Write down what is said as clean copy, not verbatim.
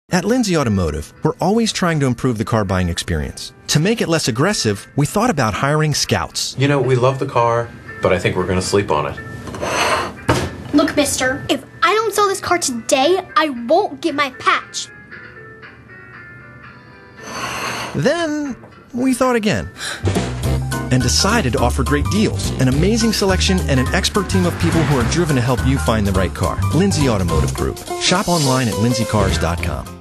At Lindsay Automotive, we're always trying to improve the car buying experience. To make it less aggressive, we thought about hiring scouts. You know, we love the car, but I think we're going to sleep on it. Look, mister, if I don't sell this car today, I won't get my patch. Then, we thought again and decided to offer great deals, an amazing selection, and an expert team of people who are driven to help you find the right car. Lindsay Automotive Group. Shop online at lindsaycars.com.